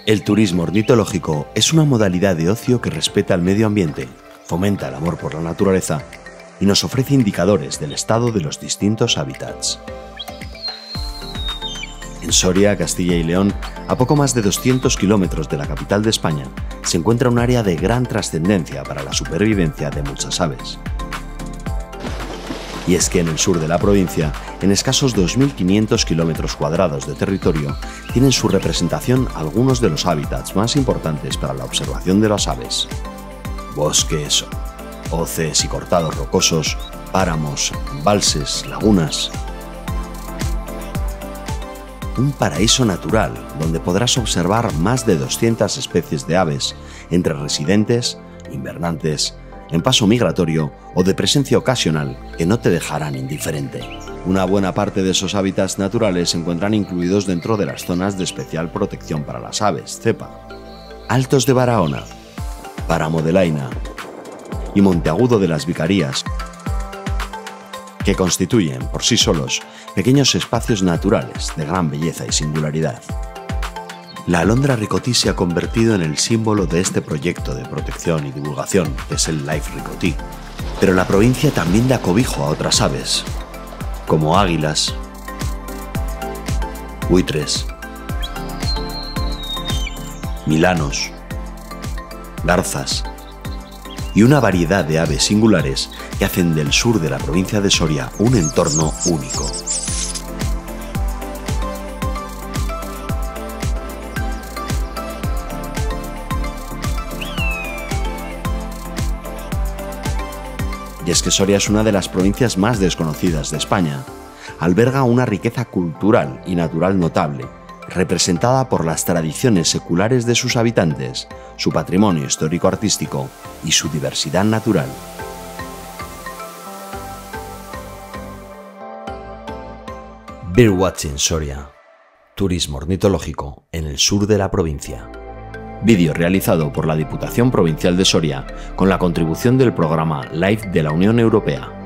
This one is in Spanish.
El turismo ornitológico es una modalidad de ocio que respeta el medio ambiente, fomenta el amor por la naturaleza y nos ofrece indicadores del estado de los distintos hábitats. En Soria, Castilla y León, a poco más de 200 kilómetros de la capital de España, se encuentra un área de gran trascendencia para la supervivencia de muchas aves. Y es que en el sur de la provincia, en escasos 2.500 kilómetros cuadrados de territorio, tienen su representación algunos de los hábitats más importantes para la observación de las aves. Bosques, hoces y cortados rocosos, páramos, embalses, lagunas. Un paraíso natural donde podrás observar más de 200 especies de aves, entre residentes, invernantes, en paso migratorio o de presencia ocasional que no te dejarán indiferente. Una buena parte de esos hábitats naturales se encuentran incluidos dentro de las zonas de especial protección para las aves, ZEPA. Altos de Barahona, Páramo de Laina y Monteagudo de las Vicarías, que constituyen por sí solos pequeños espacios naturales de gran belleza y singularidad. La alondra ricotí se ha convertido en el símbolo de este proyecto de protección y divulgación, que es el Life Ricotí. Pero la provincia también da cobijo a otras aves, como águilas, buitres, milanos, garzas y una variedad de aves singulares que hacen del sur de la provincia de Soria un entorno único. Y es que Soria es una de las provincias más desconocidas de España. Alberga una riqueza cultural y natural notable, representada por las tradiciones seculares de sus habitantes, su patrimonio histórico-artístico y su diversidad natural. Birdwatching Soria. Turismo ornitológico en el sur de la provincia. Vídeo realizado por la Diputación Provincial de Soria con la contribución del programa LIFE de la Unión Europea.